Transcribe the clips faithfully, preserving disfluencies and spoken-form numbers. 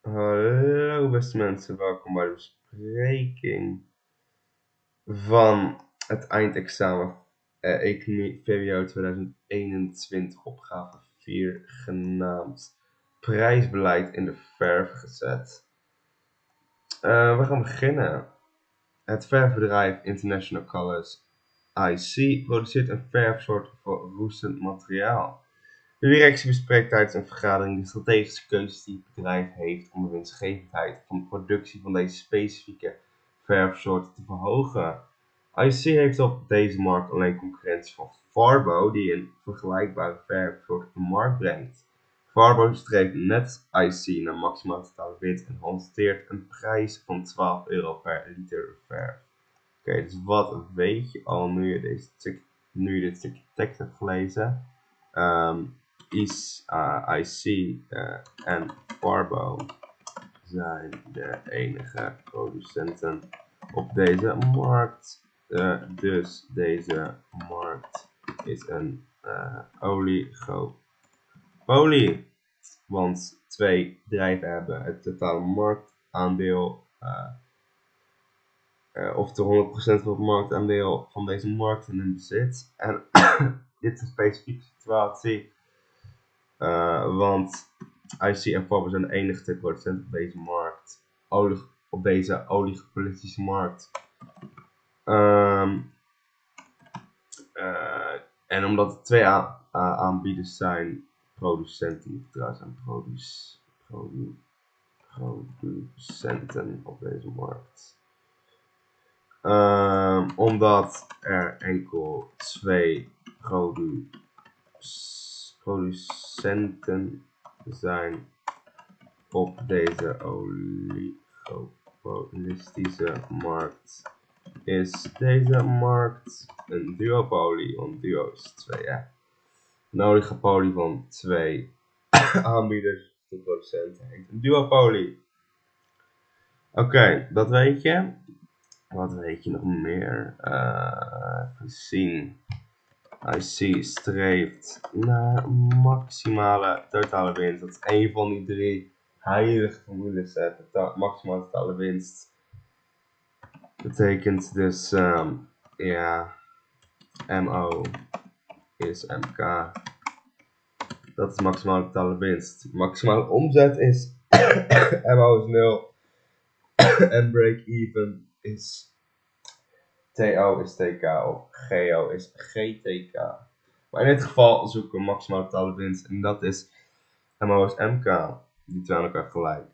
Hallo beste mensen, welkom bij de bespreking van het eindexamen eh, Economie V W O twintig eenentwintig opgave vier genaamd Prijsbeleid in de verf gezet. Uh, we gaan beginnen. Het verfbedrijf International Colors I C produceert een verfsoort voor roestend materiaal. De directie bespreekt tijdens een vergadering de strategische keuzes die het bedrijf heeft om de winstgevendheid van de productie van deze specifieke verfsoorten te verhogen. I C heeft op deze markt alleen concurrentie van Farbo, die een vergelijkbare verfsoort op de markt brengt. Farbo streeft net als I C naar maximale totale winst en hanteert een prijs van twaalf euro per liter verf. Oké, okay, dus wat weet je al nu je, deze stuk, nu je dit stukje tekst hebt gelezen? Um, is uh, I C uh, en Farbo zijn de enige producenten op deze markt. Uh, dus deze markt is een uh, oligopolie. Want twee bedrijven hebben het totale marktaandeel. Uh, uh, of de honderd procent van het marktaandeel van deze markt in hun bezit. En dit is een specifieke situatie. Uh, want I C en Farbo zijn de enige twee producenten op deze markt. Olig, op deze oligopolistische markt. Um, uh, en omdat er twee a- a- aanbieders zijn, producenten, niet trouwens zijn produce, produ, producenten op deze markt. Um, omdat er enkel twee produ, producenten zijn op deze oligopolistische markt, is deze markt een duopolie. Want duo is twee, hè? Een oligopolie van twee aanbieders de producenten heet een duopolie. Oké, okay, dat weet je. Wat weet je nog meer? Uh, even zien. I C streeft naar maximale totale winst. Dat is een van die drie heilige formules. Tota- maximale totale winst betekent dus um, ja, M O is M K. Dat is maximale totale winst. Maximale omzet is M O is nul. En break-even is T O is T K of G O is G T K. Maar in dit geval zoeken we maximale totale winst en dat is M O is M K. Die twee aan elkaar gelijk.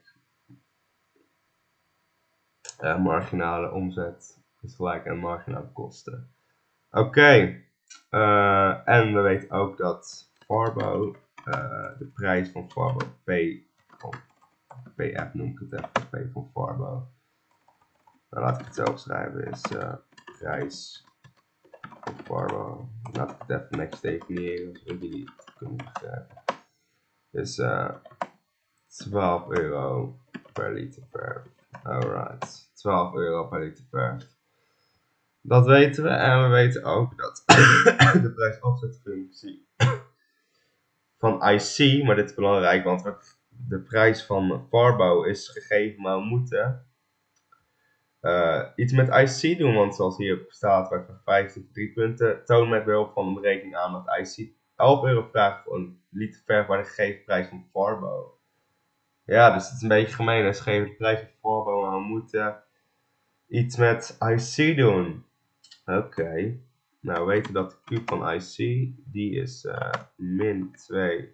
Uh, marginale omzet is gelijk aan marginale kosten. Oké. Okay. Uh, en we weten ook dat Farbo, uh, de prijs van Farbo, P van P F noem ik het even, P van Farbo. Nou, laat ik het zo schrijven, is uh, prijs van Farbo. Laat ik het even netjes definiëren, zodat jullie het kunnen begrijpen. Dus uh, twaalf euro per liter verf. Alright, twaalf euro per liter verf. Dat weten we en we weten ook dat de prijsafzetfunctie van I C, maar dit is belangrijk, want de prijs van Farbo is gegeven, maar we moeten uh, iets met I C doen, want zoals hier staat bij vijftien drie punten, toon met behulp van de berekening aan dat I C elf euro vraagt voor een liter verf bij de gegeven prijs van Farbo. Ja, dus het is een beetje gemeen, ze geven de prijs van Farbo, maar we moeten iets met I C doen. Oké, okay. Nou we weten dat de Q van I C, die is uh, min twee.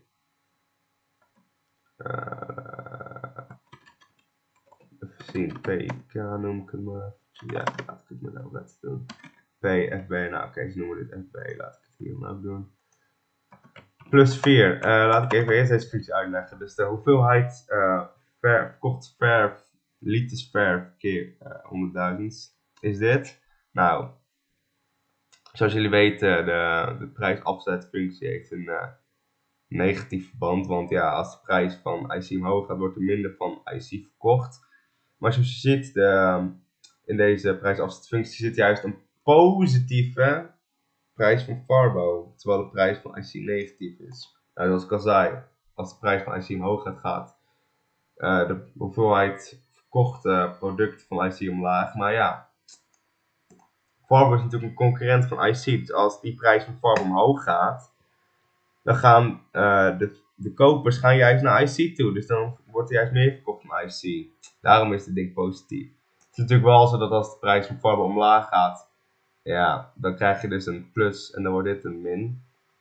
Uh, even zien, P K noem ik het maar. Ja, laat ik het maar nou laten doen. P F B, nou oké, okay, ze noemen dit F B, laat ik het hier maar ook doen. Plus vier, uh, laat ik even eerst deze functie uitleggen. Dus de hoeveelheid uh, verf, verkochte verf, liters verf keer uh, honderdduizend is dit. Nou, zoals jullie weten, de, de prijsafzetfunctie heeft een uh, negatief verband. Want ja, als de prijs van I C omhoog gaat, wordt er minder van I C verkocht. Maar zoals je ziet, de, in deze prijsafzetfunctie zit juist een positieve prijs van Farbo. Terwijl de prijs van I C negatief is. Nou, zoals ik al zei, als de prijs van I C omhoog gaat, gaat uh, de hoeveelheid verkochte producten van I C omlaag. Maar ja, Farber is natuurlijk een concurrent van I C. Dus als die prijs van Farber omhoog gaat, dan gaan uh, de, de kopers gaan juist naar I C toe. Dus dan wordt er juist meer verkocht van I C. Daarom is dit ding positief. Het is natuurlijk wel zo dat als de prijs van Farber omlaag gaat, ja, dan krijg je dus een plus en dan wordt dit een min.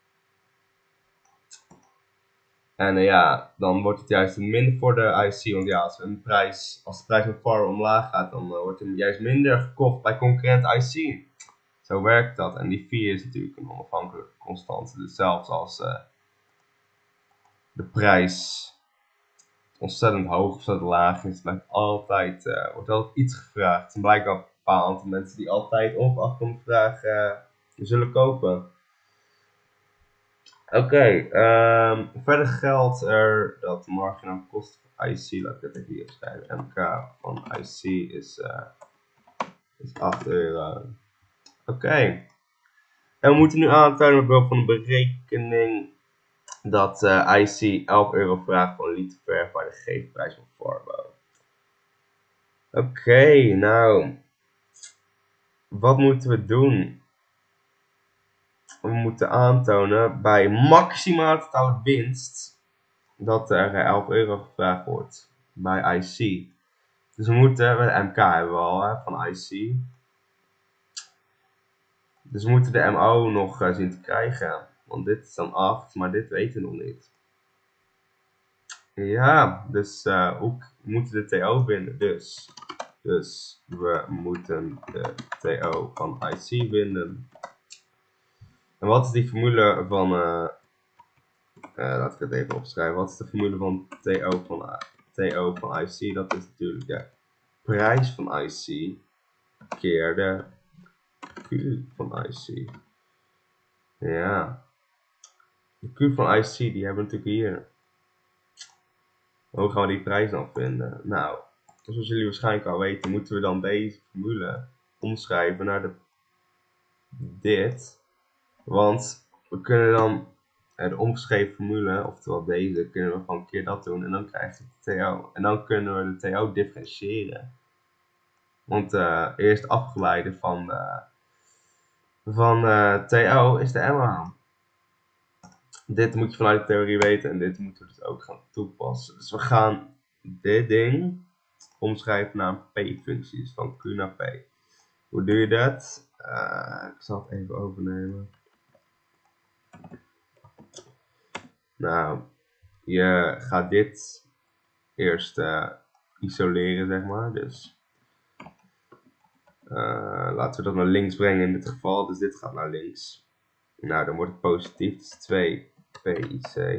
En uh, ja, dan wordt het juist een min voor de I C. Want ja, als, een prijs, als de prijs van Farber omlaag gaat, dan uh, wordt hem juist minder gekocht bij concurrent I C. Zo werkt dat. En die vier is natuurlijk een onafhankelijke constante. Dus zelfs als uh, de prijs ontzettend hoog of ontzettend laag is, blijft altijd, uh, wordt altijd iets gevraagd. Er blijkt wel een paar aantal mensen die altijd ongeacht van de vraag uh, zullen kopen. Oké, okay, um, verder geldt er dat de marginale kosten van I C, laat ik het even hier schrijven, M K van I C is, uh, is acht euro. Oké, okay. En we moeten nu aantonen met behulp van een berekening dat uh, I C elf euro vraagt voor een liter verf bij de geefprijs van Farbo. Oké, okay, nou, wat moeten we doen? We moeten aantonen bij maximale totale winst dat er elf euro gevraagd wordt bij I C. Dus we moeten, de M K hebben we al hè, van I C. Dus we moeten de M O nog uh, zien te krijgen. Want dit is dan acht, maar dit weten we nog niet. Ja, dus uh, hoe we moeten de T O vinden. Dus, dus we moeten de T O van I C vinden. En wat is die formule van... Uh, uh, laat ik het even opschrijven. Wat is de formule van T O van, uh, T O van I C? Dat is natuurlijk de prijs van I C keer de Q van I C. Ja. De Q van I C die hebben we natuurlijk hier. Hoe gaan we die prijs dan vinden? Nou, zoals jullie waarschijnlijk al weten, moeten we dan deze formule omschrijven naar de, dit. Want we kunnen dan de omgeschreven formule, oftewel deze, kunnen we gewoon een keer dat doen en dan krijg je de T O. En dan kunnen we de T O differentiëren. Want uh, eerst afgeleide van de, van uh, T O is de M O. Dit moet je vanuit de theorie weten en dit moeten we dus ook gaan toepassen. Dus we gaan dit ding omschrijven naar een p-functie, dus van Q naar P. Hoe doe je dat? Uh, ik zal het even overnemen. Nou, je gaat dit eerst uh, isoleren, zeg maar. Dus uh, laten we dat naar links brengen in dit geval. Dus dit gaat naar links. Nou, dan wordt het positief. Dus twee P I C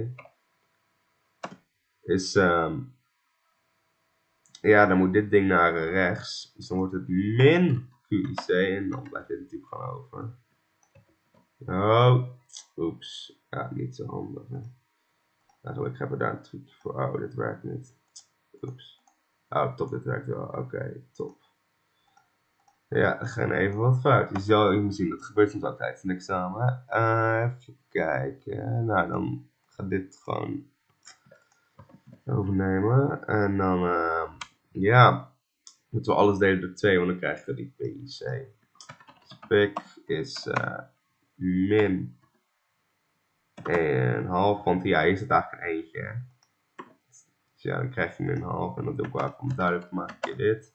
is... Um, ja, dan moet dit ding naar rechts. Dus dan wordt het min Q I C. En dan blijft dit natuurlijk gewoon over. Oh, oeps. Ja, niet zo handig. Hè. Eigenlijk hebben we daar een trucje voor. Oh, dit werkt niet. Oeps. Oh, top, dit werkt wel. Oké, okay, top. Ja, er gaan even wat fout. Je zal even zien, dat gebeurt soms altijd in examen. Uh, even kijken. Nou, dan gaat dit gewoon overnemen. En dan, uh, ja, moeten we alles delen door twee, want dan krijgen we die P I C. Spik is uh, min en half, want ja, hier zit eigenlijk een eentje. Dus ja, dan krijg je min half en dan doe ik wel even om duidelijk te maken dit.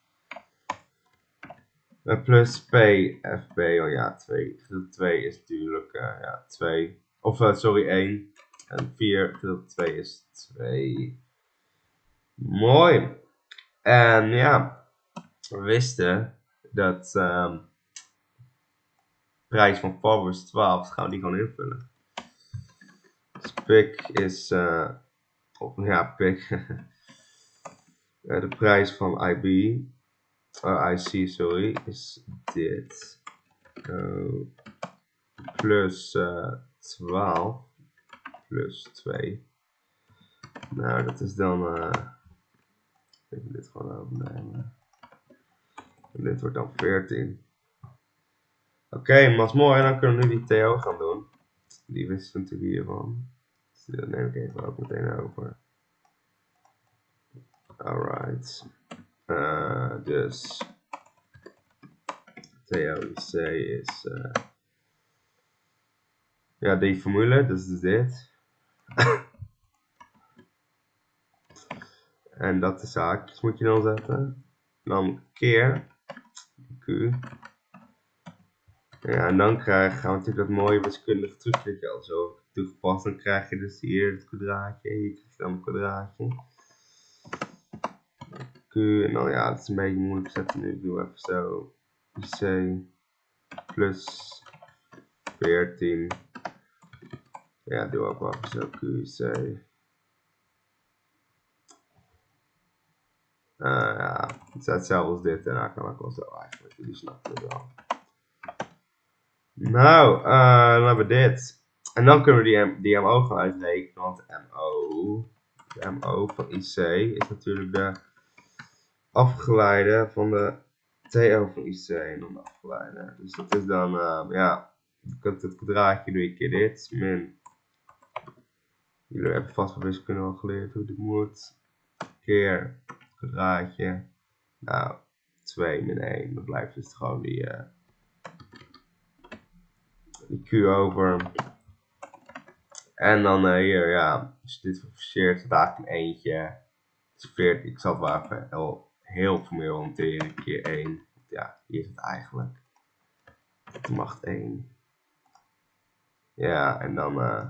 Uh, plus P, F B, oh ja, twee. Gedeeld twee is natuurlijk, uh, ja, twee. Of, uh, sorry, één. En vier gedeeld twee is twee. Mooi. En ja, we wisten dat um, de prijs van Farbo is twaalf, dus gaan we die gewoon invullen. Dus pik is, uh, of, ja, pik. uh, de prijs van I B, uh, I C, sorry, is dit. Uh, plus uh, twaalf plus twee. Nou, dat is dan, uh, even dit gewoon overnemen. En dit wordt dan veertien. Oké, okay, maar is mooi. Dan kunnen we nu die T O gaan doen. Die wisten we natuurlijk hiervan. Dus dat neem ik even ook meteen over. Oké, Right. Uh, dus T O I C is uh, ja, die formule, dus is dit. En dat de zaakjes moet je dan zetten. Dan keer Q. Ja, en dan krijg, gaan we natuurlijk dat mooie wiskundige trucje al zo toegepast. Dan krijg je dus hier het kwadraatje. Hier krijg je dan een kwadraatje. Q. En dan ja, het is een beetje moeilijk zetten nu. Ik doe even zo. C plus veertien. Ja, doe ook wel even zo. Q C. Uh, ja, het is hetzelfde als dit en dan kan ik wel zo eigenlijk, jullie snappen het wel. Nou, uh, dan hebben we dit. En dan kunnen we die, M die M O gaan uitrekenen, want de M O, de M O van I C is natuurlijk de afgeleide van de T O van I C en dan de afgeleide. Dus dat is dan, uh, ja, je kunt het kwadraatje doe je keer dit, min. Jullie hebben vast wel wiskunde al geleerd hoe dit moet. Keer kwadraatje, nou, twee min één, dan blijft dus gewoon die, uh, die Q over. En dan uh, hier, ja, als je dit verforceert, is het eigenlijk een eentje. Dus veertien, ik zal het wel even heel, heel formeel hanteren, keer één. Ja, hier is het eigenlijk. De macht één. Ja, en dan, uh,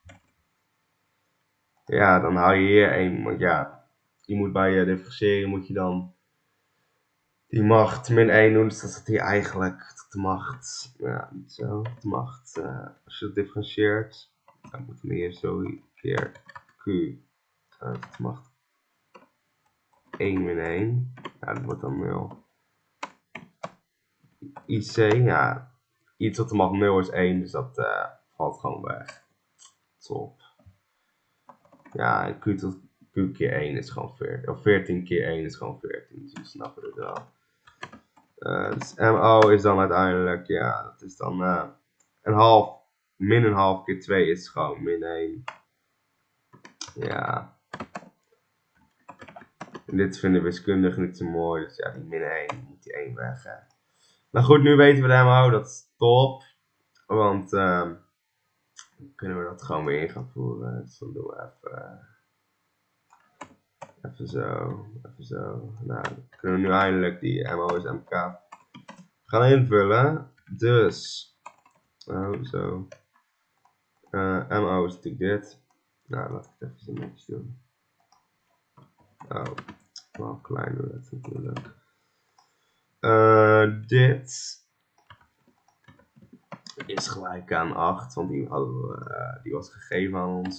ja, dan hou je hier één, want ja, je moet bij je differentiëren, moet je dan die macht min één doen, dus dat is hier eigenlijk tot de macht, ja, niet zo, tot de macht, uh, als je dat differentieert, dan moet je hier zo keer Q, uh, tot de macht één min één, ja, dat wordt dan nul. I C, ja, I tot de macht nul is één, dus dat uh, valt gewoon weg. Top. Ja, en Q tot Q keer één is gewoon veertien, of veertien keer één is gewoon veertien, dus jullie snappen het wel. Uh, dus M O is dan uiteindelijk, ja, dat is dan uh, een half, min een half keer twee is gewoon min één. Ja. En dit vinden wiskundigen niet zo mooi, dus ja, die min één, moet die één weg. Hè. Nou goed, nu weten we de M O, dat is top. Want uh, kunnen we dat gewoon weer in gaan voeren. Dus dan doen we even, uh, even zo, even zo. Nou, dan kunnen we nu eindelijk die M O is M K gaan invullen. Dus, oh zo. Uh, M O is natuurlijk dit. Nou, laat ik het even zo netjes doen. Oh, wel klein doen dat natuurlijk. Uh, dit is gelijk aan acht, want die, hadden we, uh, die was gegeven aan ons.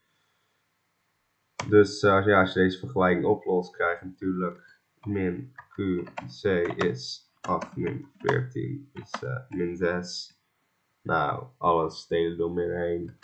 Dus uh, ja, als je deze vergelijking oplost, krijg je natuurlijk min Q C is acht min veertien is uh, min zes. Nou, alles delen door min één.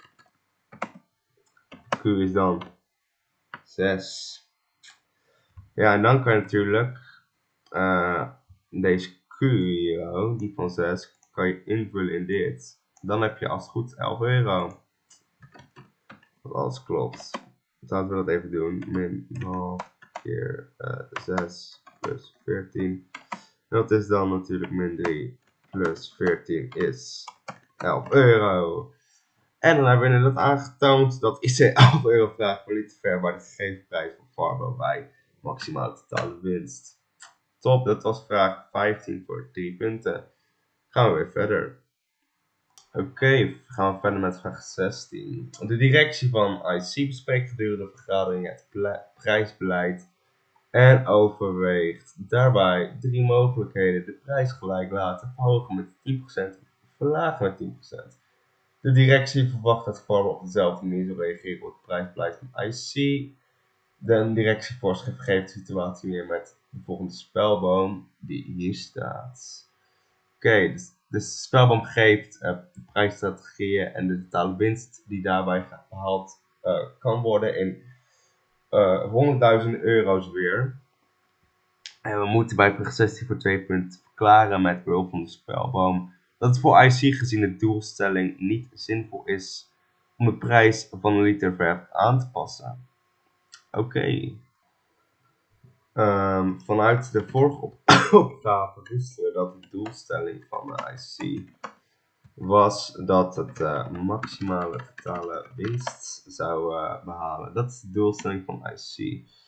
Q is dan zes. Ja, en dan kan je natuurlijk uh, deze Q hier, die van zes, kan je invullen in dit. Dan heb je als het goed is elf euro. Als alles klopt. Dus laten we dat even doen. Min half keer uh, zes plus veertien. En dat is dan natuurlijk min drie plus veertien is elf euro. En dan hebben we inderdaad aangetoond dat I C elf euro vraagt voor niet te ver bij de gegeven prijs van Farbo bij maximale totale winst. Top, dat was vraag vijftien voor drie punten. Gaan we weer verder. Oké, okay, gaan we verder met vraag zestien. De directie van I C bespreekt gedurende de vergadering het prijsbeleid en overweegt daarbij drie mogelijkheden: de prijs gelijk laten, verhogen met tien procent of verlagen met tien procent. De directie verwacht dat Farbo op dezelfde manier zal reageren op het prijsbeleid van I C. De directievoorschrift geeft de situatie weer met de volgende spelboom die hier staat. Oké, okay, dus, dus de spelboom geeft uh, de prijsstrategieën en de totale winst die daarbij behaald uh, kan worden in uh, honderdduizend euro's weer. En we moeten bij vraag zestien voor twee punten verklaren met behulp van de spelboom dat het voor I C gezien de doelstelling niet zinvol is om de prijs van een liter verf aan te passen. Oké. Okay. Um, vanuit de vorige op opgave wisten we dat de doelstelling van de I C was dat het uh, maximale totale winst zou uh, behalen. Dat is de doelstelling van I C.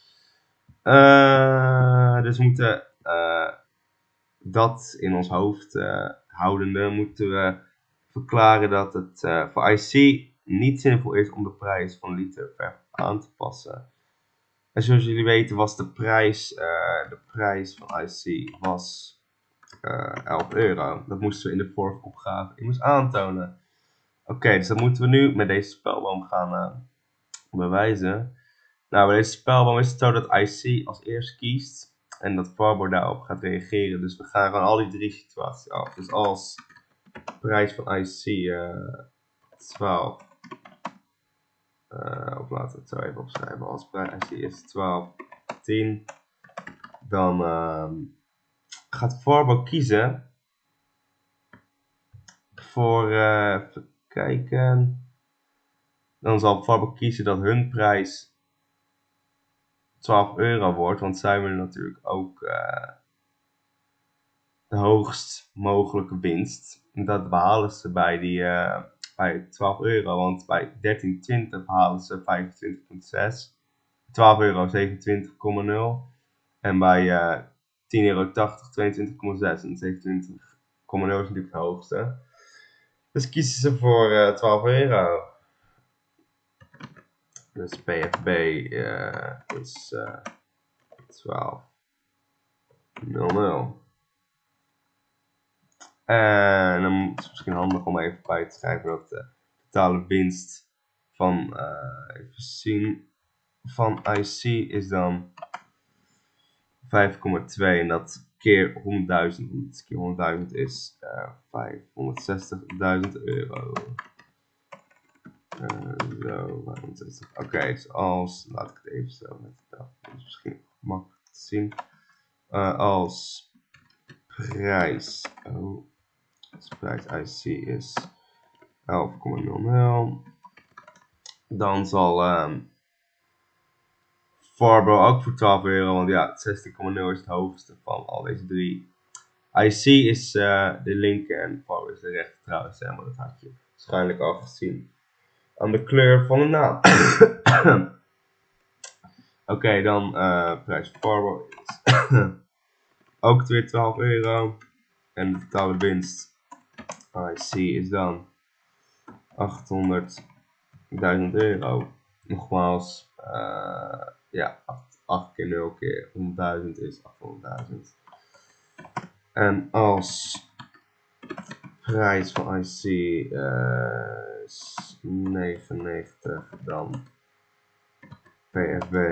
Uh, dus we moeten uh, dat in ons hoofd uh, houdende, moeten we verklaren dat het uh, voor I C niet zinvol is om de prijs van literverf aan te passen. En zoals jullie weten was de prijs, uh, de prijs van I C was uh, elf euro. Dat moesten we in de vorige opgave in moest aantonen. Oké, okay, dus dat moeten we nu met deze spelboom gaan uh, bewijzen. Nou, bij deze spelboom is het zo dat I C als eerst kiest en dat Farbo daarop gaat reageren. Dus we gaan gewoon al die drie situaties af. Dus als prijs van I C uh, twaalf, uh, of laten we het zo even opschrijven, als prijs I C is twaalf, tien, dan uh, gaat Farbo kiezen voor, uh, even kijken, dan zal Farbo kiezen dat hun prijs twaalf euro wordt, want zij willen natuurlijk ook uh, de hoogst mogelijke winst. En dat behalen ze bij, die, uh, bij twaalf euro, want bij dertien twintig behalen ze vijfentwintig komma zes, twaalf euro zevenentwintig komma nul en bij uh, tien euro tachtig tweeëntwintig komma zes en zevenentwintig komma nul is natuurlijk het hoogste. Dus kiezen ze voor uh, twaalf euro. Dus P F B uh, is uh, twaalf nul nul. En dan is het misschien handig om even bij te schrijven dat de totale winst van, uh, even zien, van I C is dan vijf komma twee en dat keer honderdduizend, dat keer honderdduizend is uh, vijfhonderdzestigduizend euro. Uh, zo, vijfhonderdzestig. Oké, okay, dus als, laat ik het even zo met dat is misschien makkelijk te zien. Uh, als prijs, oh, als prijs I C is elf komma nul nul, dan zal um, Farbo ook voor twaalf euro, want ja, zestien komma nul is het hoogste van al deze drie. I C is uh, de linker en Farbo is de rechter trouwens, hè, maar dat had je waarschijnlijk al gezien aan de kleur van de naam. Oké, okay, dan uh, prijs Farbo is ook weer twaalf euro en de totale winst I C is dan achthonderdduizend euro. Nogmaals, uh, ja, acht keer nul keer honderdduizend is achthonderdduizend. En als prijs van I C uh, is negenennegentig, dan P F B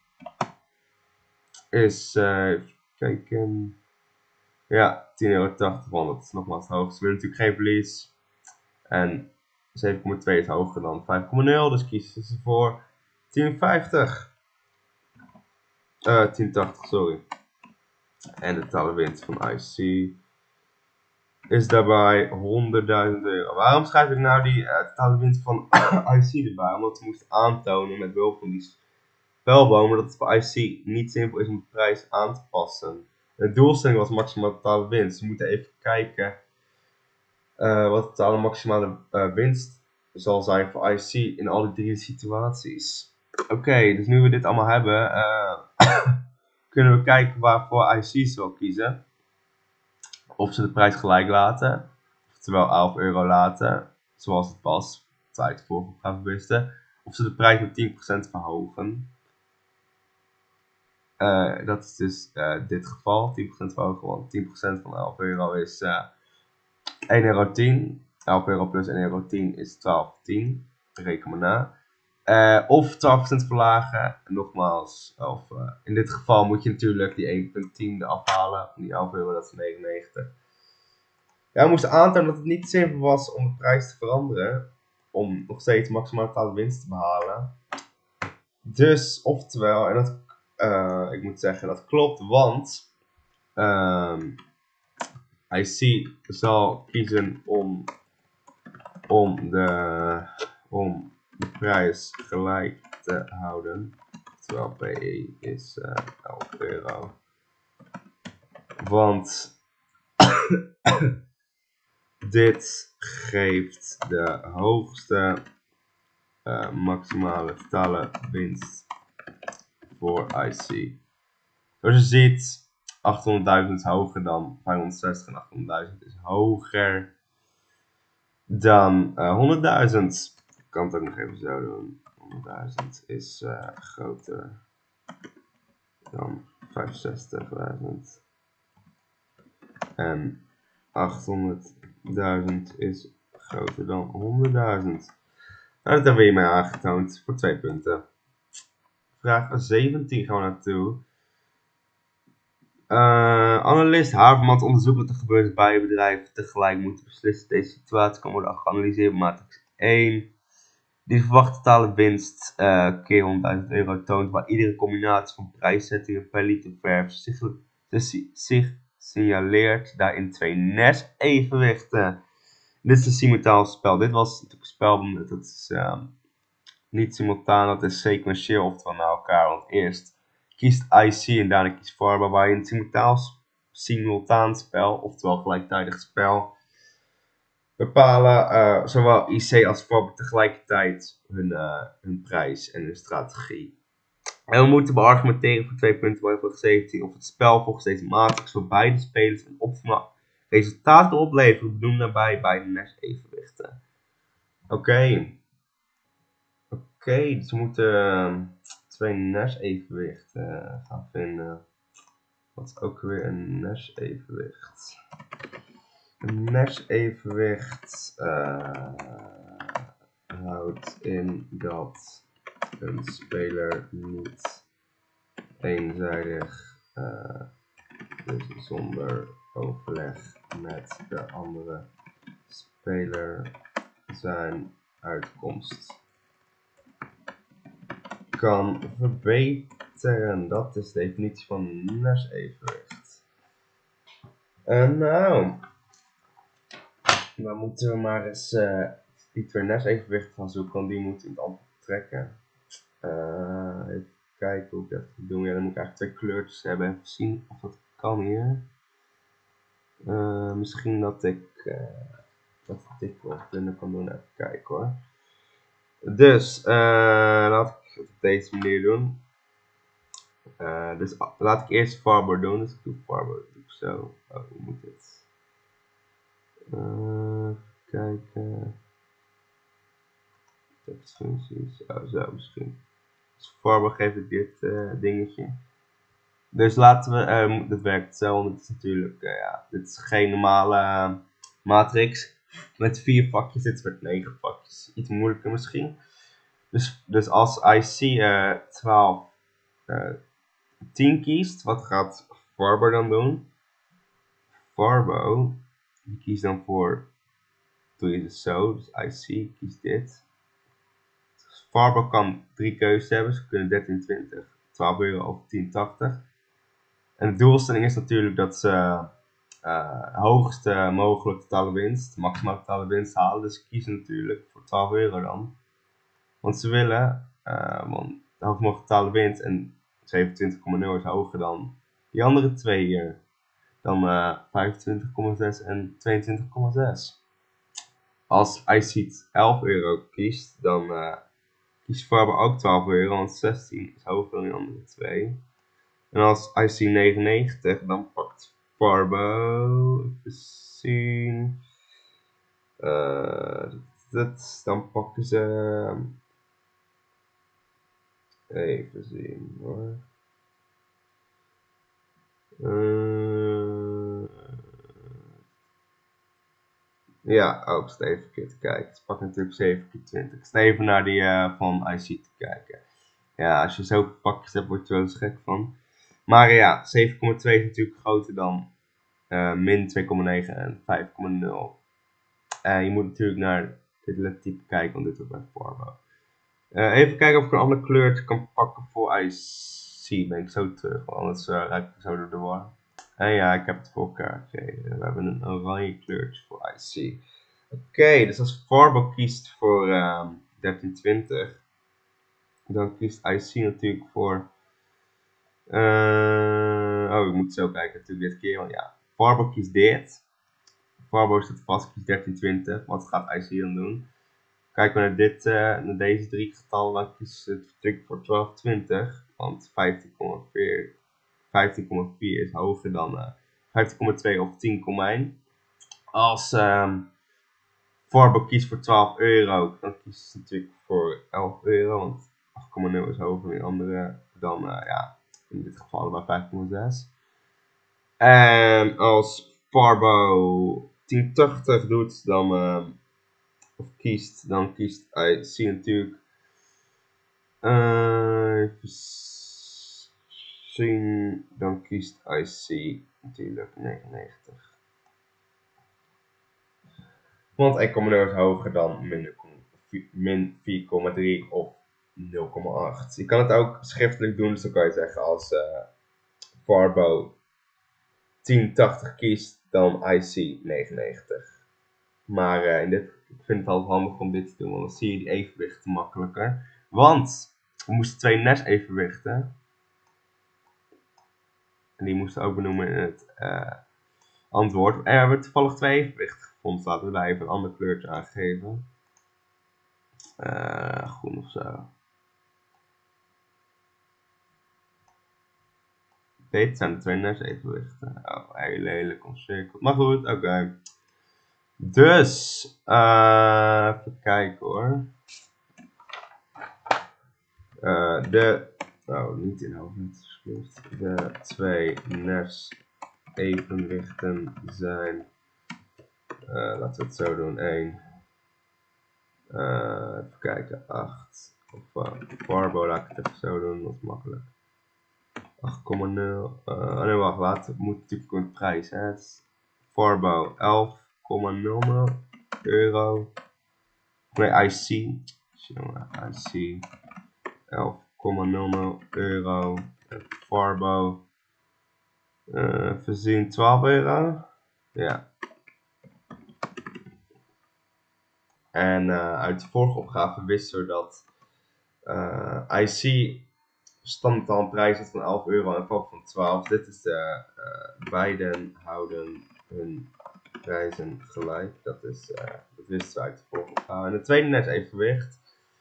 is, uh, even kijken, ja, tien euro tachtig, want dat is nogmaals het hoogste. We willen natuurlijk geen verlies. En zeven komma twee is hoger dan vijf komma nul, dus kiezen ze voor tien vijftig. Uh, tien tachtig, sorry. En de totale winst van I C is daarbij honderdduizend euro. Waarom schrijf ik nou die uh, totale winst van I C erbij? Omdat we moesten aantonen met behulp van die spelbomen dat het voor I C niet simpel is om de prijs aan te passen. De doelstelling was maximale totale winst. We moeten even kijken uh, wat de totale maximale uh, winst zal zijn voor I C in al die drie situaties. Oké, okay, dus nu we dit allemaal hebben, uh, kunnen we kijken waarvoor I C zal kiezen. Of ze de prijs gelijk laten, oftewel elf euro laten, zoals het was, tijd voor opgave wisten. Of ze de prijs met tien procent verhogen. Uh, dat is dus uh, dit geval, tien procent verhogen, want tien procent van elf euro is uh, één euro tien. elf euro plus één euro tien is twaalf tien. Reken maar na. Uh, of twaalf procent verlagen. Nogmaals, of, uh, in dit geval moet je natuurlijk die één komma tien afhalen. Van die elf euro, dat is negenennegentig. Ja, we moesten aantonen dat het niet simpel was om de prijs te veranderen. Om nog steeds maximale totale winst te behalen. Dus, oftewel, en dat, uh, ik moet zeggen dat klopt, want uh, I C zal kiezen om, om, de, om de prijs gelijk te houden. Terwijl P E is uh, elf twaalf euro. Want dit geeft de hoogste uh, maximale totale winst voor I C. Zoals je ziet, achthonderdduizend is hoger dan vijfhonderdzestig en achthonderdduizend is hoger dan uh, honderdduizend. Ik kan het ook nog even zo doen. honderdduizend is uh, groter dan vijfenzestigduizend. En achthonderdduizend is groter dan honderdduizend. Nou, dat hebben we hiermee aangetoond voor twee punten. Vraag zeventien gaan we naartoe. Uh, analist Havermans onderzoekt wat er gebeurt bij je bedrijf. Tegelijk moet beslissen deze situatie kan worden geanalyseerd. Matrix één. Die verwachte totale winst uh, keer honderdduizend euro toont, waar iedere combinatie van prijszettingen per liter verf zich, zich signaleert daarin twee N E S-evenwichten. Dit is een simultaan spel. Dit was natuurlijk een spel, dat is uh, niet simultaan, dat is sequentieel, oftewel naar elkaar. Want eerst kiest I C en daarna kiest Farba, waar je een simultaan, simultaan spel, oftewel gelijktijdig spel, bepalen uh, zowel I C als Farba tegelijkertijd hun, uh, hun prijs en hun strategie. En we moeten beargumenteren voor twee punten bij vraag zeventien of het spel volgens deze matrix voor beide spelers een optimaal resultaat opleveren. We doen daarbij beide N E S-evenwichten. Oké. Okay. Oké, okay, dus we moeten uh, twee N E S-evenwichten uh, gaan vinden. Wat is ook weer een N E S-evenwicht? Een N E S-evenwicht uh, houdt in dat een speler niet eenzijdig, uh, dus zonder overleg met de andere speler, zijn uitkomst kan verbeteren. Dat is de definitie van een N E S-evenwicht. En nou, dan moeten we maar eens uh, die twee N E S-evenwichten gaan zoeken, want die moeten in het antwoord trekken. Uh, even kijken hoe ik dat moet doen. Ja, dan moet ik eigenlijk twee kleurtjes hebben. Even zien of dat kan hier. Uh, misschien dat ik uh, dat ik wat dunner kan doen. Even kijken hoor. Dus uh, laat ik het op deze manier doen. Uh, dus uh, laat ik eerst Farber doen. Dus ik doe Farber. Doe ik zo. Oh, hoe moet dit? Uh, even kijken. Tekstfuncties. Oh, zo misschien. Dus Farber geef ik dit uh, dingetje. Dus laten we, uh, dit werkt zo, want het is natuurlijk, uh, ja, dit is geen normale uh, matrix met vier vakjes, dit is met negen vakjes, iets moeilijker misschien. Dus, dus als I C uh, twaalf, uh, tien kiest, wat gaat Farbo dan doen? Farbo, die kiest dan voor, doe je dus zo, dus I C kiest dit. Dus Farbo kan drie keuzes hebben, ze kunnen dertien, twintig, twaalf euro of tien, tachtig. En de doelstelling is natuurlijk dat ze uh, hoogste mogelijke totale winst, maximale totale winst halen. Dus ze kiezen natuurlijk voor twaalf euro dan. Want ze willen, uh, want de hoogste mogelijke totale winst en zevenentwintig komma nul is hoger dan die andere twee hier. Dan uh, vijfentwintig komma zes en tweeëntwintig komma zes. Als I C elf euro kiest, dan uh, kiest Farber ook twaalf euro, want zestien is hoger dan die andere twee. En als I C negenennegentig, dan pakt Farbo, even zien, uh, dat, dan pakken ze, even zien hoor, uh, ja, oh, ik sta even een keer te kijken, ze pakken natuurlijk zeven keer twintig, ik sta even naar die uh, van I C te kijken. Ja, als je zoveel pakjes hebt, word je wel eens gek van. Maar ja, zeven komma twee is natuurlijk groter dan uh, min twee komma negen en vijf komma nul. Uh, je moet natuurlijk naar dit lettertype kijken, want dit wordt bij Farbo. Uh, even kijken of ik een andere kleurtje kan pakken voor I C. Ben ik zo terug, want anders uh, raak ik zo door de war. En ja, ik heb het voor elkaar gekregen. We hebben een oranje kleurtje voor I C. Oké, okay, dus als Farbo kiest voor uh, dertien twintig, dan kiest I C natuurlijk voor Uh, oh, we moeten zo kijken natuurlijk dit keer. Want ja, Farbo kiest dit. Farbo staat vast, kiest dertien twintig. Wat gaat I C dan doen? Kijken we naar, dit, uh, naar deze drie getallen, dan kiest het vertrek voor twaalf twintig. Want vijftien komma vier is hoger dan uh, vijftien komma twee of tien komma één. Als um, Farbo kiest voor twaalf euro, dan kiest het natuurlijk voor elf euro. Want acht komma nul is hoger dan die andere. Dan uh, ja, in dit geval bij vijf komma zes. En als Farbo tien tachtig doet, dan, uh, of kiest, dan kiest I C natuurlijk. Uh, even zien, dan kiest I C natuurlijk negenennegentig. Want één komma nul is hoger dan min vier komma drie of nul komma acht. Je kan het ook schriftelijk doen, dus dan kan je zeggen als uh, Farbo tien tachtig kiest, dan I C negenennegentig. Maar uh, in dit, ik vind het altijd handig om dit te doen, want dan zie je die evenwichten makkelijker. Want we moesten twee N E S evenwichten. En die moesten ook benoemen in het uh, antwoord. En we hebben toevallig twee evenwichten gevonden. Laten we daar even een ander kleurtje aangeven. Uh, groen of zo. Dit zijn de twee N E S evenwichten. Oh, heel lelijk omcirkeld. Maar goed, oké. Okay. Dus, uh, even kijken hoor. Uh, de, oh niet in hoofdletters, de twee N E S evenwichten zijn, uh, laten we het zo doen, één, uh, even kijken, acht, of uh, Farbo, laat ik het even zo doen, dat is makkelijk. acht komma nul, uh, oh nee wacht, laat, het moet natuurlijk een prijs, hè. Het is Farbo elf komma nul nul euro, nee I C, I C elf komma nul nul euro, Farbo, uh, voorzien twaalf euro, ja. En uh, uit de vorige opgave wisten we dat uh, I C standaard al een prijs had van elf euro en Farbo van twaalf. Dit is de, uh, beiden houden hun prijzen gelijk. Dat, is, uh, dat wisten we uit de vorige opgave. En de tweede net evenwicht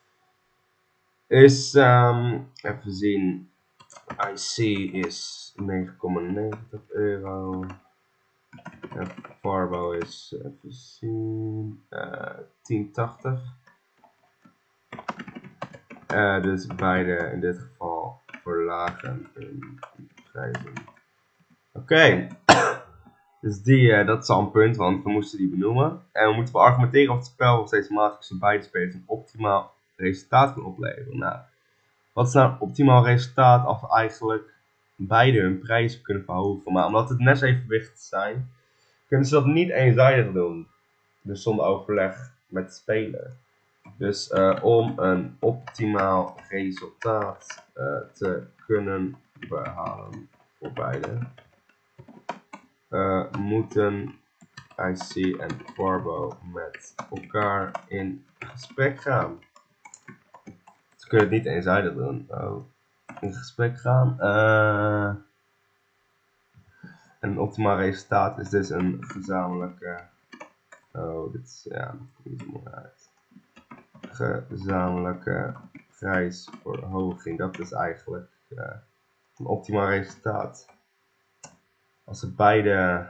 is, um, even zien, I C is negen komma negentig euro. En Farbo is, even zien, uh, tien tachtig. Uh, dus beide in dit geval verlagen hun prijzen. Oké, okay. Dus die, uh, dat is al een punt, want we moesten die benoemen. En we moeten argumenteren of het spel of steeds matrix voor beide spelers een optimaal resultaat kan opleveren. Nou, wat is nou een optimaal resultaat als we eigenlijk beide hun prijs kunnen verhogen? Maar omdat het net evenwicht zijn, kunnen ze dat niet eenzijdig doen. Dus zonder overleg met de speler. Dus uh, om een optimaal resultaat uh, te kunnen behalen voor beide, uh, moeten I C en Farbo met elkaar in gesprek gaan. Ze kunnen het niet eenzijdig doen. Oh, in gesprek gaan. Uh, een optimaal resultaat is dus een gezamenlijke. Oh, dit is, ja, dat komt niet meer uit. Gezamenlijke prijsverhoging. Dat is eigenlijk uh, een optimaal resultaat. Als ze beide,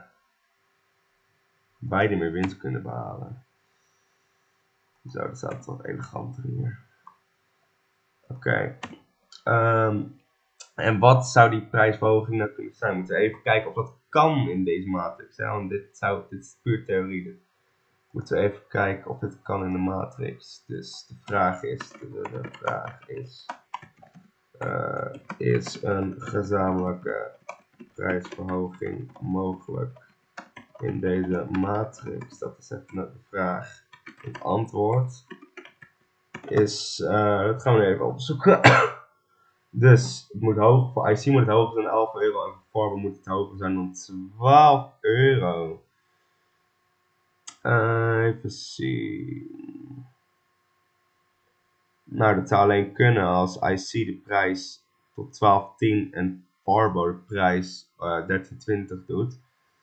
beide meer winst kunnen behalen. Zo, dat staat wat eleganter hier. Oké. Okay. Um, en wat zou die prijsverhoging nou kunnen zijn? We moeten even kijken of dat kan in deze matrix. Hè? Want dit, zou, dit is puur theorie. Moeten we even kijken of dit kan in de matrix. Dus de vraag is, de, de vraag is, uh, is een gezamenlijke prijsverhoging mogelijk in deze matrix? Dat is even de vraag. Het antwoord is, uh, dat gaan we even opzoeken. Dus het moet hoog, voor I C moet het hoger zijn dan elf euro en voor Farbo moet het hoger zijn dan twaalf euro. Uh, even zien. Nou, dat zou alleen kunnen als I C de prijs tot twaalf tien en Farbo de prijs uh, dertien twintig doet.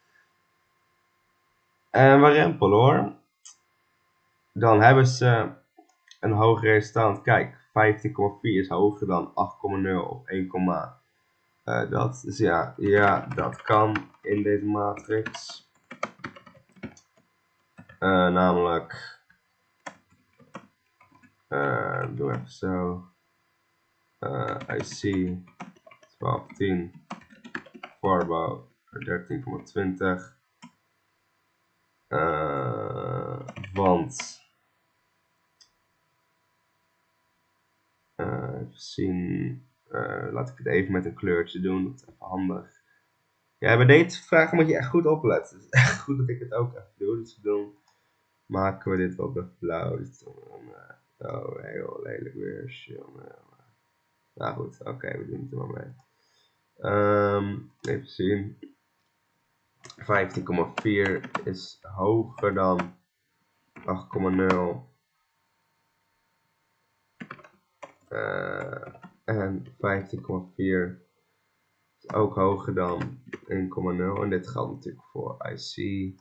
En we rempelen hoor. Dan hebben ze een hoger resultaat. Kijk, vijftien komma vier is hoger dan acht komma nul of één, uh, dat. Dus ja, ja, dat kan in deze matrix. Uh, namelijk, uh, doe even zo. Uh, I C twaalf tien, Farbo dertien komma twintig. Uh, want uh, even zien. Uh, laat ik het even met een kleurtje doen. Dat is even handig. Ja, bij deze vragen moet je echt goed opletten. Het is echt goed dat ik het ook even doe. Dus dan maken we dit wel blauw. Dus dan, uh, oh, heel lelijk weer. Nou goed, oké, okay, we doen het er maar mee. Um, even zien. vijftien komma vier is hoger dan acht komma nul. Uh, en vijftien komma vier is ook hoger dan één komma nul. En dit geldt natuurlijk voor I C.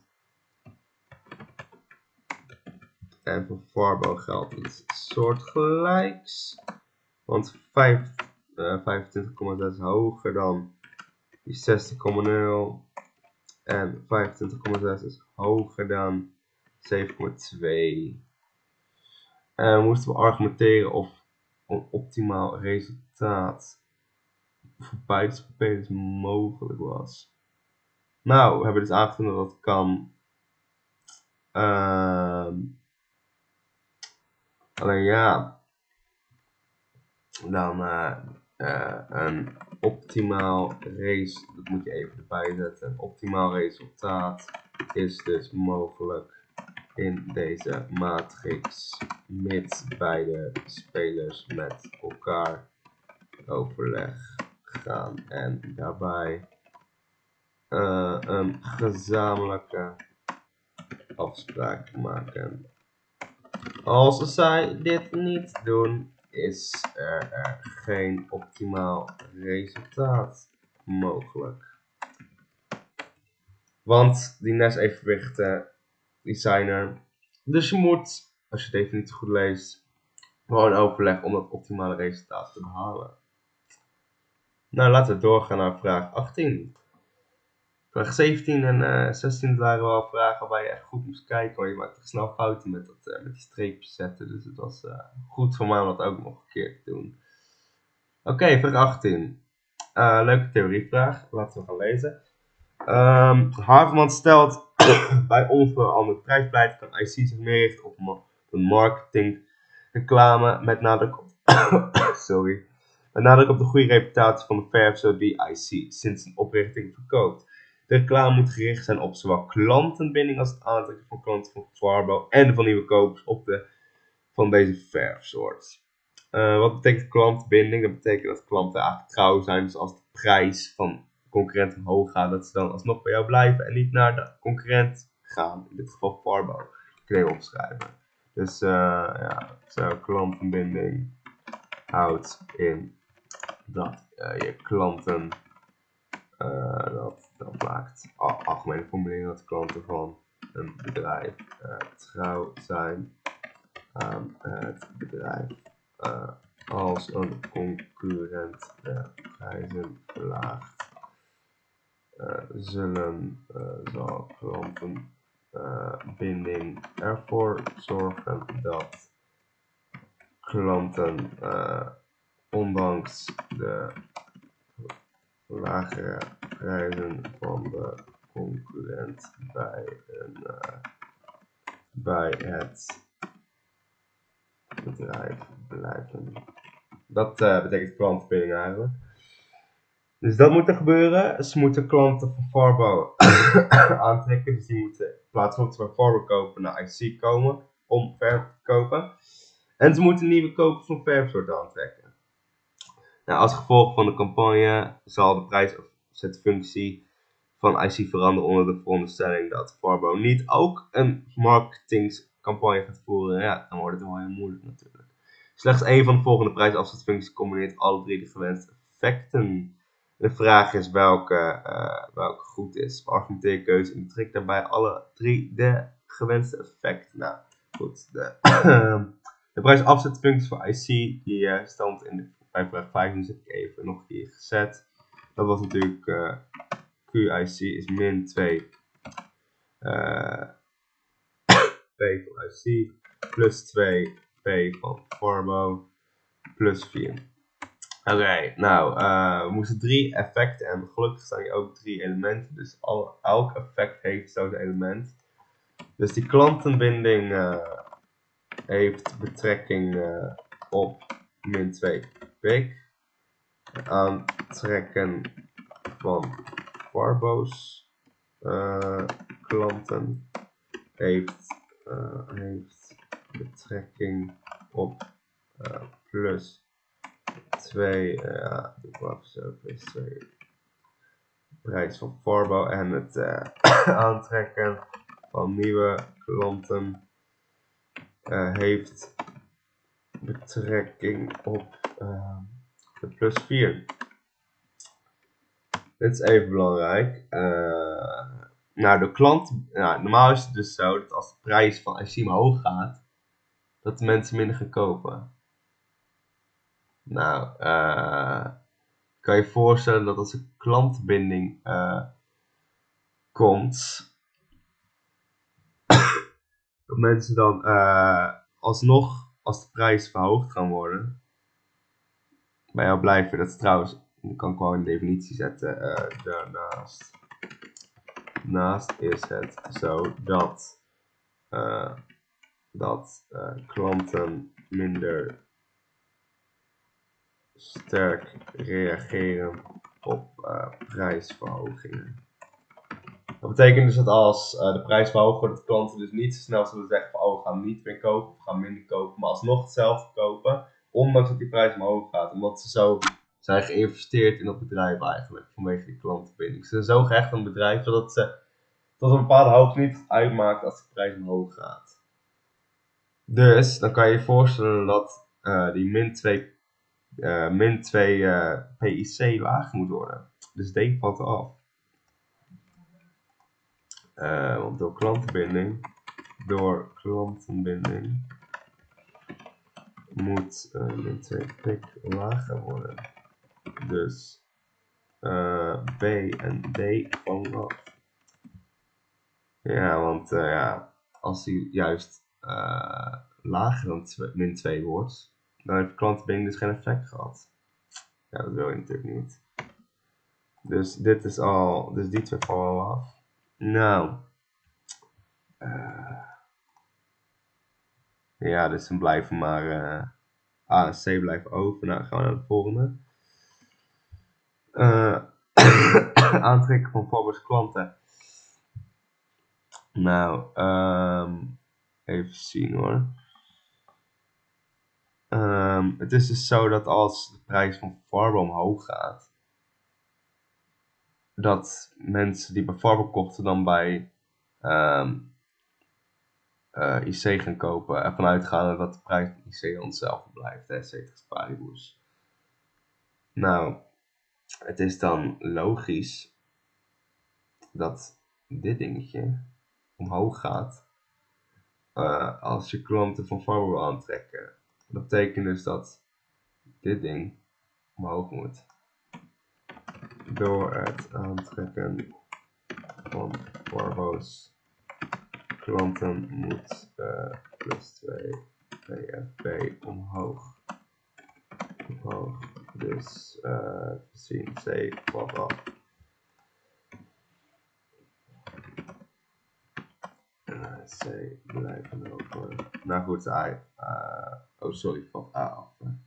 En voor Farbo geldt iets soortgelijks. Want vijfentwintig komma zes is hoger dan die zestien komma nul. En vijfentwintig komma zes is hoger dan zeven komma twee. En moesten we argumenteren of een optimaal resultaat voor beide spelers mogelijk was. Nou, we hebben dus aangevonden dat het kan. Uh, alleen ja, dan uh, uh, een optimaal race, dat moet je even erbij zetten. Een optimaal resultaat is dus mogelijk in deze matrix, mits beide spelers met elkaar overleg gaan en daarbij uh, een gezamenlijke afspraak maken. Als zij dit niet doen, is er, er geen optimaal resultaat mogelijk. Want die nesevenwichten, die zijn er. Dus je moet, als je het even niet goed leest, gewoon overleggen om dat optimale resultaat te behalen. Nou, laten we doorgaan naar vraag achttien. Vraag zeventien en uh, zestien waren wel vragen waar je echt goed moest kijken, want je maakte snel fouten met, dat, uh, met die streepjes zetten. Dus het was uh, goed voor mij om dat ook nog een keer te doen. Oké, okay, vraag achttien. Uh, leuke theorievraag, laten we gaan lezen. Um, Haverman stelt, bij onveranderd prijsbeleid kan I C zich meer richten op, op een marketing reclame met nadruk op, sorry, met nadruk op de goede reputatie van de verfster die I C sinds zijn oprichting verkoopt. De reclame moet gericht zijn op zowel klantenbinding als het aantrekken van klanten van Farbo en van nieuwe kopers op de, van deze verfsoort. Uh, wat betekent klantbinding? Dat betekent dat klanten eigenlijk trouw zijn, dus als de prijs van concurrent omhoog gaat, dat ze dan alsnog bij jou blijven en niet naar de concurrent gaan. In dit geval Farbo. Ik kan even opschrijven. Dus uh, ja, zo, klantenbinding houdt in dat uh, je klanten, uh, dat, dat maakt al, algemene formulering dat klanten van een bedrijf uh, trouw zijn aan het bedrijf. Uh, als een concurrent de prijzen verlaagt, uh, zullen uh, zal klantenbinding uh, ervoor zorgen dat klanten uh, ondanks de lagere prijzen van de concurrent bij, een, uh, bij het bedrijf blijven. Dat uh, betekent klantenbinding eigenlijk. Dus dat moet er gebeuren. Ze moeten klanten van Farbo aantrekken. Dus die moeten in plaats van dat ze bij Farbo kopen naar I C komen om verf te kopen. En ze moeten nieuwe kopers van verfsoorten aantrekken. Nou, als gevolg van de campagne zal de prijsafzetfunctie van I C veranderen onder de veronderstelling dat Farbo niet ook een marketingcampagne gaat voeren. Ja, dan wordt het wel heel moeilijk natuurlijk. Slechts één van de volgende prijsafzetfuncties combineert alle drie de gewenste effecten. De vraag is welke, uh, welke goed is. Argumenteer je keuze en trek daarbij alle drie de gewenste effecten. Nou, goed. De, de prijsafzetfunctie voor I C die uh, stond in de, bij vraag vijf, dus heb ik even nog hier gezet. Dat was natuurlijk uh, Q I C is min twee uh, P van I C plus twee P van Farbo plus vier. Oké, okay, nou, uh, we moesten drie effecten hebben. Gelukkig staan hier ook drie elementen, dus al, elk effect heeft zo'n element. Dus die klantenbinding uh, heeft betrekking uh, op min twee pik. Het aantrekken van Farbo's uh, klanten heeft, uh, heeft betrekking op uh, plus twee, ja, doe ik wel even zo, plus twee prijs van Farbo en het uh, aantrekken van nieuwe klanten uh, heeft betrekking op uh, de plus vier. Dit is even belangrijk. Uh, nou, de klant, nou, normaal is het dus zo dat als de prijs van I C omhoog gaat, dat de mensen minder gaan kopen. Nou, uh, kan je voorstellen dat als er klantbinding uh, komt, dat mensen dan uh, alsnog, als de prijs verhoogd gaan worden, bij jou blijven. Dat is trouwens, dat kan ik wel in de definitie zetten, uh, daarnaast. Naast is het zo dat, uh, dat uh, klanten minder sterk reageren op uh, prijsverhogingen. Dat betekent dus dat als uh, de prijs verhoogd wordt, dat klanten dus niet zo snel zullen zeggen van oh, we gaan niet meer kopen, of we gaan minder kopen, maar alsnog hetzelfde kopen, ondanks dat die prijs omhoog gaat, omdat ze zo zijn geïnvesteerd in dat bedrijf eigenlijk, vanwege die klantenbinding. Ze zijn zo gehecht aan het bedrijf dat ze tot een bepaalde hoogte niet uitmaakt als de prijs omhoog gaat. Dus dan kan je je voorstellen dat uh, die min twee, uh, min twee uh, P I C laag moet worden. Dus D valt af. Uh, want door klantenbinding, door klantenbinding moet uh, min twee pik lager worden. Dus uh, B en D vallen af. Ja, want uh, ja, als die juist uh, lager dan min twee wordt, dan heeft de klantenbinding dus geen effect gehad. Ja, dat wil je natuurlijk niet. Dus dit is al, dus die twee vallen al af. Nou, uh, ja, dus dan blijven maar uh, A en C blijven over. Nou, gaan we naar de volgende. Uh, aantrekken van Farbo's klanten. Nou, um, even zien hoor. Um, het is dus zo dat als de prijs van Farbo omhoog gaat, dat mensen die bij Farbo kochten dan bij um, uh, I C gaan kopen. En vanuitgaande dat de prijs van I C dan hetzelfde blijft. Et cetera paribus. Nou, het is dan logisch dat dit dingetje omhoog gaat uh, als je klanten van Farbo wil aantrekken. Dat betekent dus dat dit ding omhoog moet. Door het aantrekken van Farbo's klanten moet uh, plus twee P F P omhoog. omhoog. Dus uh, zien C valt af. Uh, C blijven over. Nou goed, I, uh, oh sorry, valt A af. Hè.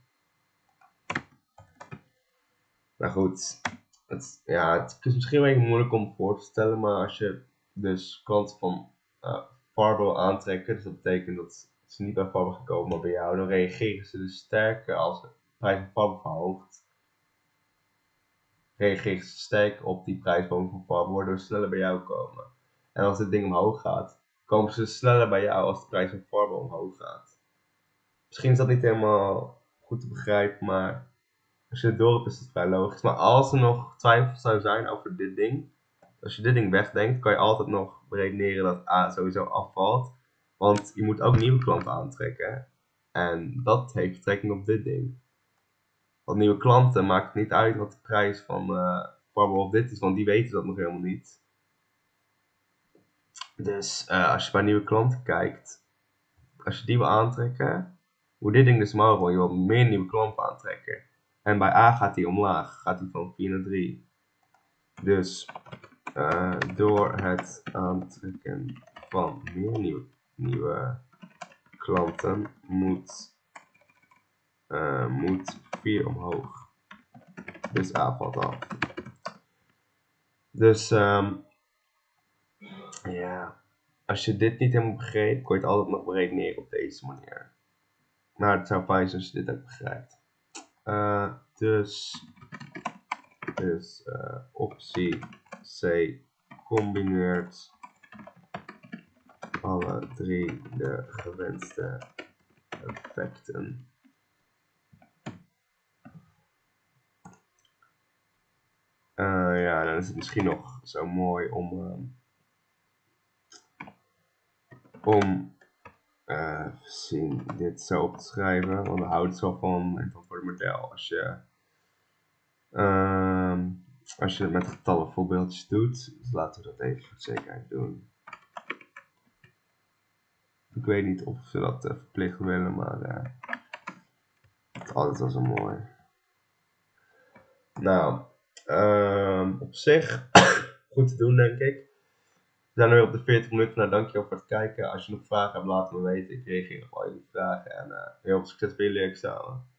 Nou goed, het, ja, het is misschien wel even moeilijk om voor te stellen, maar als je dus klanten van uh, Farbo aantrekken, dus dat betekent dat ze niet bij Farbo gaan kopen, maar bij jou, dan reageren ze dus sterker als de prijs van Farbo verhoogt. Reageren ze sterk op die prijsboom van Farbo, waardoor ze sneller bij jou komen. En als dit ding omhoog gaat, komen ze sneller bij jou als de prijs van Farbo omhoog gaat. Misschien is dat niet helemaal goed te begrijpen, maar Als je het door hebt is het vrij logisch. Maar als er nog twijfel zou zijn over dit ding. Als je dit ding wegdenkt, kan je altijd nog beredeneren dat A sowieso afvalt. Want je moet ook nieuwe klanten aantrekken. En dat heeft betrekking op dit ding. Want nieuwe klanten maakt het niet uit wat de prijs van uh, Farbal of dit is. Want die weten dat nog helemaal niet. Dus uh, als je bij nieuwe klanten kijkt. Als je die wil aantrekken. Hoe dit ding dus omhoog wil. Je wilt meer nieuwe klanten aantrekken. En bij A gaat hij omlaag. Gaat hij van vier naar drie. Dus uh, door het aantrekken van meer nieuwe, nieuwe klanten moet, uh, moet vier omhoog. Dus A valt af. Dus um, ja, als je dit niet helemaal begreep, kon je het altijd nog beredeneren op deze manier. Maar het zou fijn zijn als je dit ook begrijpt. Uh, dus dus uh, optie C combineert alle drie de gewenste effecten. Uh, ja, dan is het misschien nog zo mooi om, uh, om uh, zien, dit zo op te schrijven, want dan houdt het wel van en dan voor het model. Als je, uh, als je het met getallen voorbeeldjes doet, dus laten we dat even voor zekerheid doen. Ik weet niet of ze dat uh, verplicht willen, maar uh, het is altijd wel zo mooi. Nou, uh, op zich goed te doen, denk ik. We zijn nu op de veertig minuten. Nou, dankjewel voor het kijken. Als je nog vragen hebt, laat me weten. Ik reageer op al jullie vragen. En uh, heel veel succes bij jullie examen.